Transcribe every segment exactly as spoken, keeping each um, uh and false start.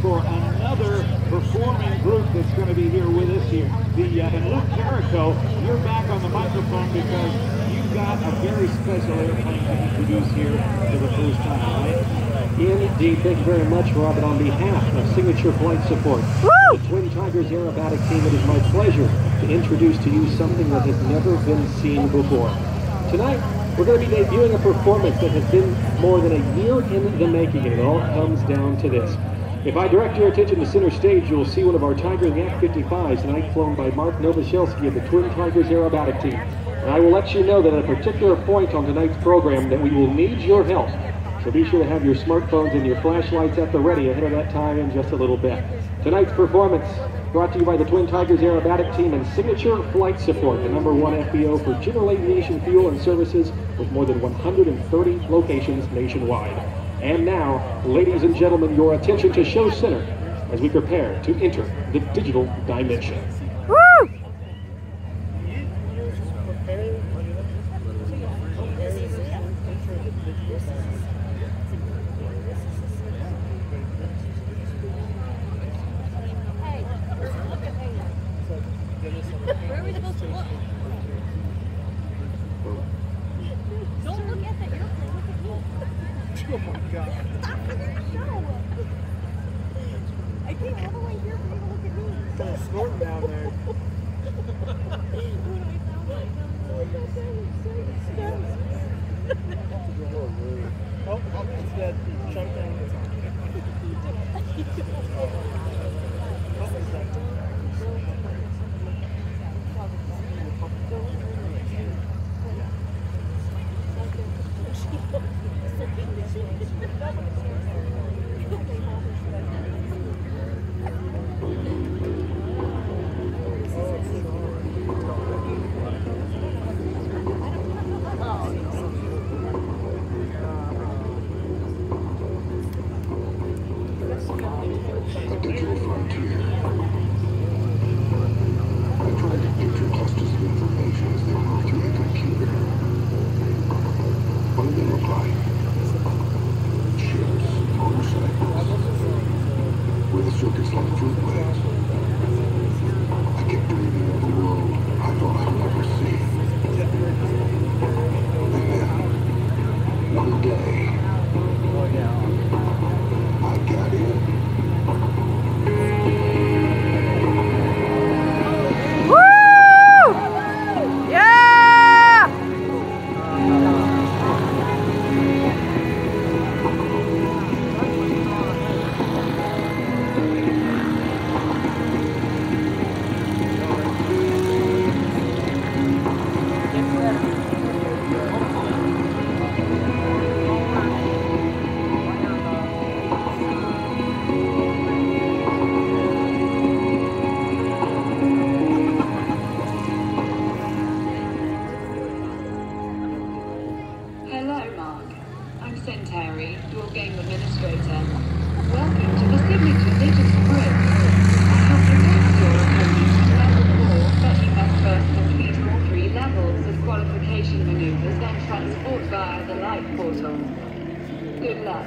for another performing group that's going to be here with us here. The, uh, and Luke Carrico, you're back on the microphone because you've got a very special airplane to introduce here for the first time, right? Indeed, thank you very much, Robin. On behalf of Signature Flight Support, Woo! the Twin Tigers Aerobatic team, it is my pleasure to introduce to you something that has never been seen before. Tonight, we're going to be debuting a performance that has been more than a year in the making, and it all comes down to this. If I direct your attention to center stage, you'll see one of our Tiger Yak fifty-fives, tonight flown by Mark Novoselsky of the Twin Tigers Aerobatic team. And I will let you know that at a particular point on tonight's program that we will need your help. So be sure to have your smartphones and your flashlights at the ready ahead of that time in just a little bit. Tonight's performance brought to you by the Twin Tigers Aerobatic team and Signature Flight Support, the number one F B O for general aviation fuel and services with more than one hundred thirty locations nationwide. And now, ladies and gentlemen, your attention to show center as we prepare to enter the digital dimension. Woo! Where are we supposed to look? Don't look at the airplane, look at me. Oh my God. Stop for your show. I came all the way here for you to look at me. Kind of snorting down there. What do I sound like? Oh, oh, it's dead. Shut it down. A digital frontier. I tried to picture clusters of information as they moved through the computer. One of them replied, ships, motorcycles, with circuits like fruitways. I kept dreaming of the world I thought I'd never see. And then, one day, I got in. Centauri, your game administrator. Welcome to the Signature Digital Grid. I have protected your opponent to level four, but you must first complete all three levels of qualification maneuvers, then transport via the light portal. Good luck.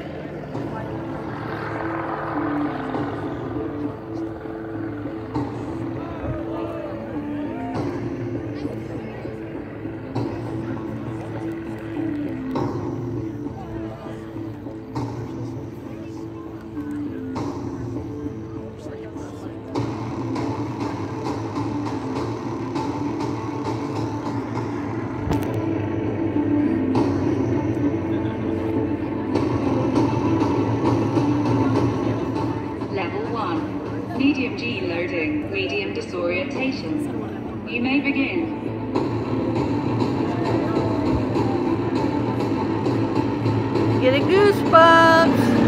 Medium G loading, medium disorientation. You may begin. Getting goosebumps.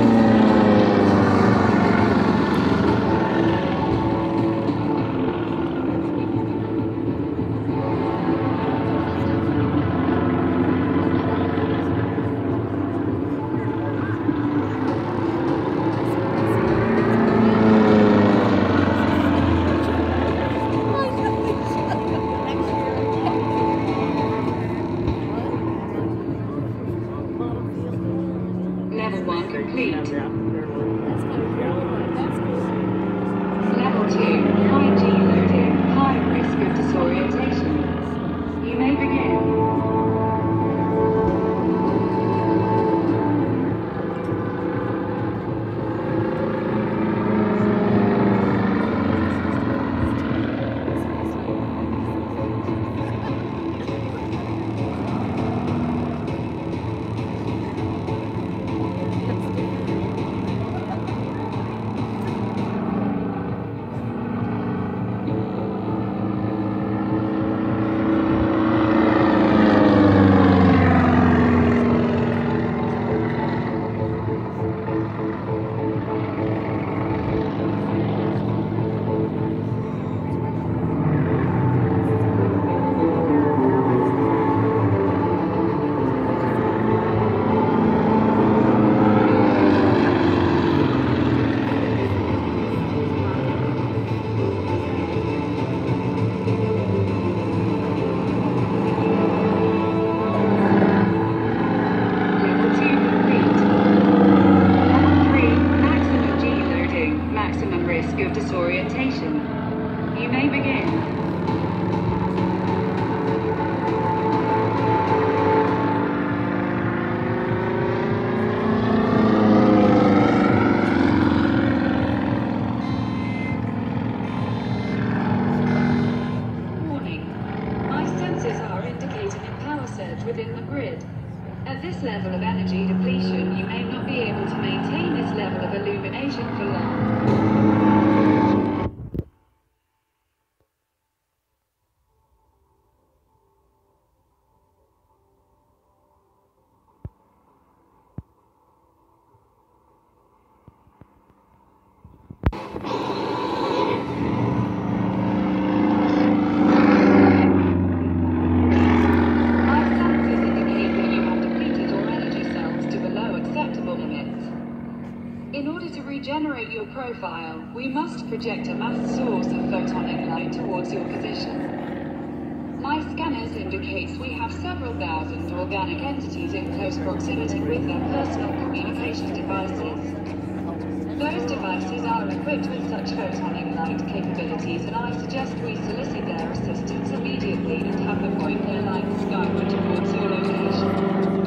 In order to regenerate your profile, we must project a mass source of photonic light towards your position. My scanners indicates we have several thousand organic entities in close proximity with their personal communication devices. Those devices are equipped with such photonic light capabilities, and I suggest we solicit their assistance immediately and have them point their light skyward towards your location.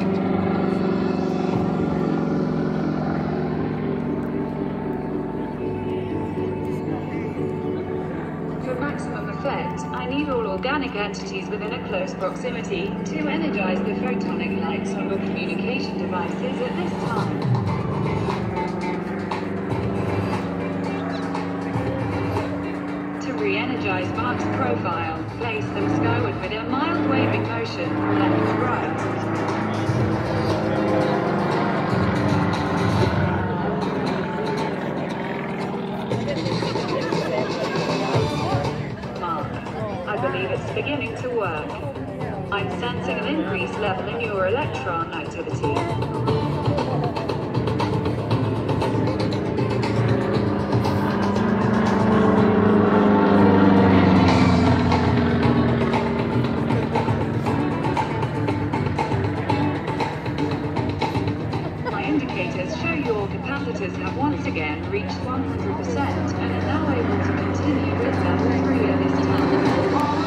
For maximum effect, I need all organic entities within a close proximity to energize the photonic lights on your communication devices at this time. Re-energize Mark's profile. Place them skyward with a mild waving motion, left to right. Mark, I believe it's beginning to work. I'm sensing an increased level in your electron activity. Capacitors have once again reached one hundred percent and are now able to continue with level three at this time.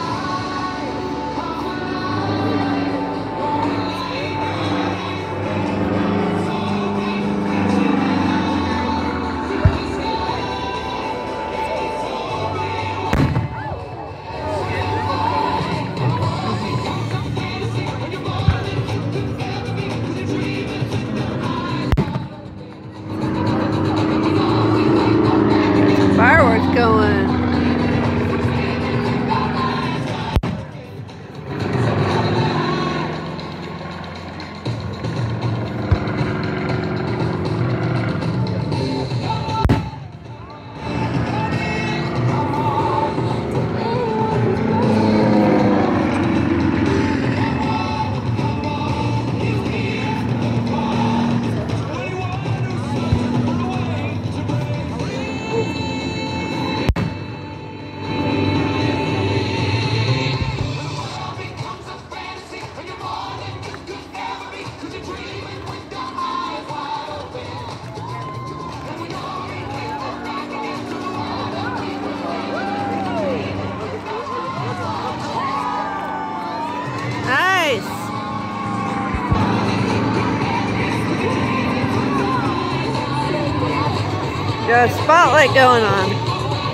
Fireworks going. Nice. Got a spotlight going on.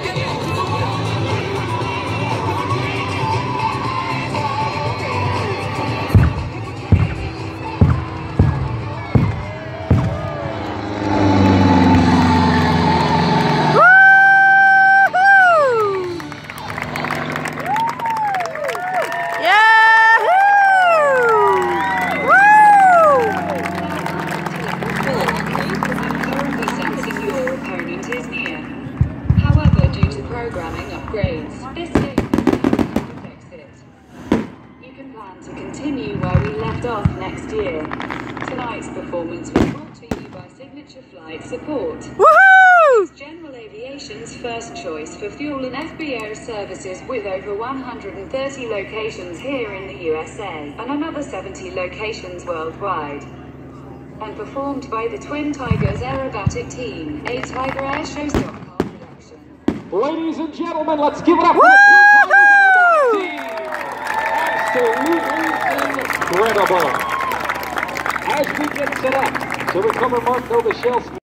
Programming upgrades. This stage will fix it. You can plan to continue where we left off next year. Tonight's performance was brought to you by Signature Flight Support. Woohoo! It's General Aviation's first choice for fuel and F B O services, with over one hundred thirty locations here in the U S A and another seventy locations worldwide. And performed by the Twin Tigers Aerobatic Team, a Tiger Air Show stock car production. Ladies and gentlemen, let's give it up for the team. Absolutely incredible. As we get set up to recover Mark Novoselsky.